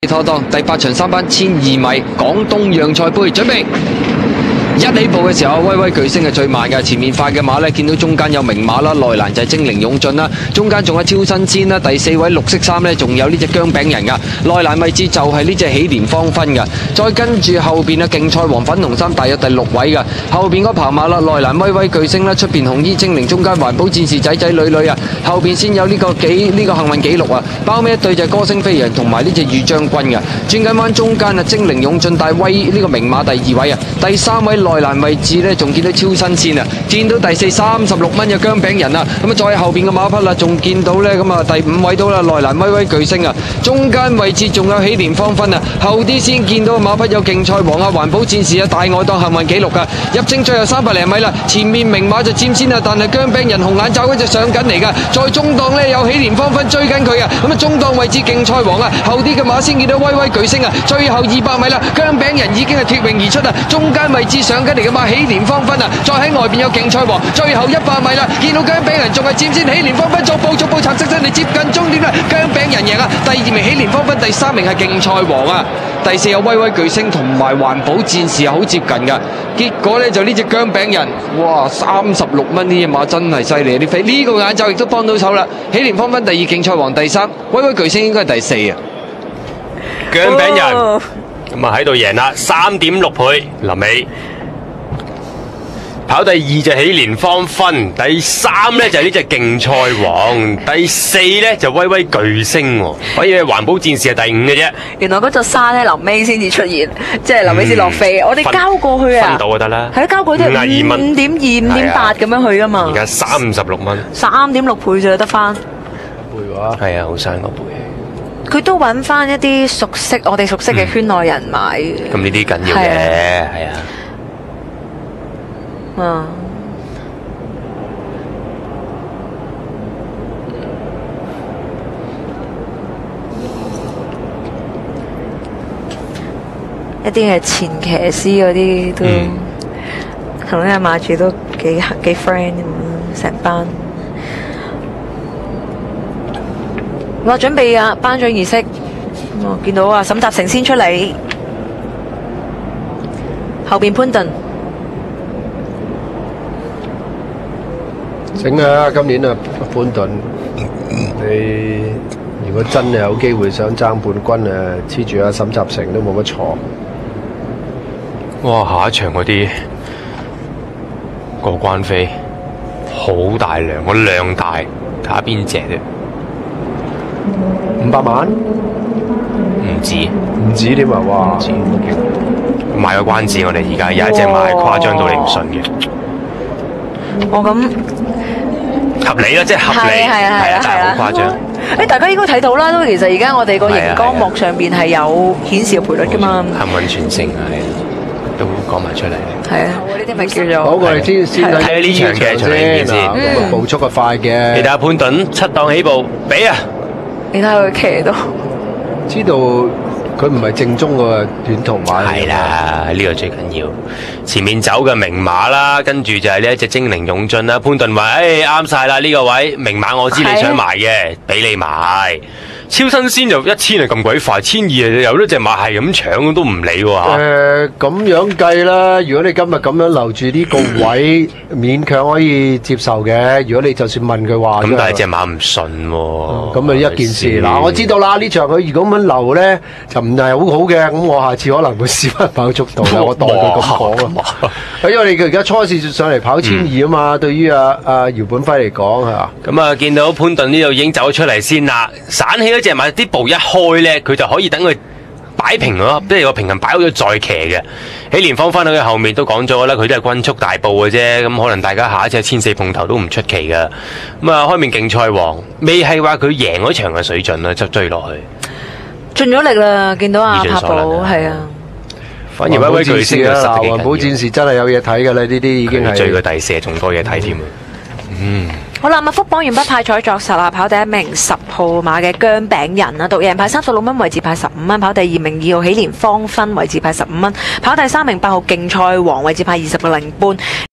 拖檔，第8場3班1200米廣東洋賽杯，準備。一起步嘅時候，威威巨星係最慢嘅，前面快嘅馬呢，見到中間有名馬啦，內欄就係精靈勇進啦，中間仲有超新鮮啦，第4位綠色衫呢，仲有呢隻薑餅人噶，內欄位置就係呢隻喜蓮芳芬噶，再跟住後邊啊競賽黃粉紅衫大約第6位噶，後邊嗰跑馬啦，內欄威威巨星啦，出邊紅衣精靈，中間環保戰士仔仔女女啊，後邊先有呢個幸運紀錄啊，包尾一對就係歌聲飛揚同埋呢隻御將軍噶，轉緊彎中間啊精靈勇進帶威呢個名馬第2位啊，第3位內欄位置呢，仲見到超新鮮啊！見到第4 36蚊嘅薑餅人啊！咁啊，再後邊嘅馬匹啦，仲見到呢，咁啊第5位到啦，內欄威威巨星啊！中間位置仲有喜蓮芳芬啊！後啲先見到馬匹有競賽王啊、環保戰士啊、大愛檔幸運紀錄啊！入正最後300零米啦，前面名馬就佔先啊，但係薑餅人紅眼罩嗰隻上緊嚟噶，再中檔呢，有喜蓮芳芬追緊佢啊！咁啊中檔位置競賽王啊，後啲嘅馬先見到威威巨星啊！最後200米啦，薑餅人已經係脫穎而出啊！中間位置上緊嚟嘅馬喜蓮芳芬啊，再喺外邊有競賽王，最後100米啦，見到薑餅人仲係佔先，喜蓮芳芬逐步插側身嚟接近終點啦，薑餅人贏啊！第2名喜蓮芳芬，第3名係競賽王啊，第4有威威巨星同埋環保戰士啊，好接近噶，結果呢，就呢隻薑餅人，哇36蚊呢隻馬真係犀利，啲飛呢個眼罩亦都幫到手啦，喜蓮芳芬第2，競賽王第3，威威巨星應該係第4啊， 薑餅人咁啊喺度贏啦，3.6倍，臨尾。跑第2就喜蓮芳芬，第3呢就係呢隻競賽王，第4呢就威威巨星喎，反而環保戰士係第5嘅啫。 原來嗰座沙呢臨尾先至出現，即係臨尾先落飛。我哋交過去啊， 分到就得啦。 係交過去都係5.2、5.8咁樣去噶嘛。 而家36蚊 ，3.6倍就得翻。 倍話係啊，好生個倍。 佢都揾翻一啲我哋熟悉嘅圈內人買。 咁呢啲緊要嘅，係啊。 一啲係前騎師嗰啲都同呢個馬主都幾 friend 咁，成班。我準備啊，頒獎儀式，我見到啊，沈集成先出嚟，後邊潘頓。 整啊！今年啊，潘頓，你如果真係有機會想爭冠軍啊，黐住阿沈集成都冇乜錯。 哇！下一場嗰啲過關飛好大量，個量大，睇下邊隻啫 ？500萬？唔止添啊！哇！ 賣個關子，我哋而家有一隻馬係誇張到你唔信嘅。 我咁。 合理啦，即係合理，係啊，但係好誇張。 大家應該睇到啦，都其實而家我哋個熒光幕上邊係有顯示賠率噶嘛。幸運全勝係都講埋出嚟。 係啊，呢啲咪叫做。 好，我哋先睇下呢場嘅場面先。 步速嘅快嘅。 你睇下潘頓7檔起步，俾啊！ 你睇下佢騎到。 知道。佢唔係正宗個短途馬。 係啦，呢個最緊要。前面走嘅名馬啦，跟住就係呢一隻精靈勇進啦。潘頓話：啱晒啦，呢個位名馬我知你想買嘅，俾你買。超新鮮就1000係咁鬼快，1200有呢隻馬係咁搶都唔理喎。 咁樣計啦，如果你今日咁樣留住呢個位，勉強可以接受嘅。如果你就算問佢話， 咁但係隻馬唔順喎。 咁啊一件事嗱，我知道啦，呢場佢如果咁樣留咧，就唔係好好嘅。咁我下次可能會試翻跑速度啦。我代佢咁講啊。因為你而家初試上嚟跑1200啊嘛，對於阿姚本輝嚟講係嘛。 咁啊，見到潘頓呢度已經走出嚟先啦，散起嗰隻馬啲步一開咧，佢就可以等佢擺平咯，即係個平衡擺好咗再騎嘅。喜蓮芳翻到佢後面都講咗啦，佢都係均速大步嘅啫，咁可能大家下一次1400碰頭都唔出奇噶。咁啊，開面競賽王未係話佢贏嗰場嘅水準啦，就追落去， 盡咗力啦，見到阿柏寶係啊。 反而威威巨星啊， 環保戰士真係有嘢睇㗎啦，呢啲已經係追佢第4仲多嘢睇添。 好啦，麥福榜完不派彩作實啦，跑第1名10號馬嘅薑餅人啊，獨贏派36蚊，位置派15蚊；跑第2名2號喜蓮芳芬，位置派15蚊；跑第3名8號競賽王，位置派20個零半。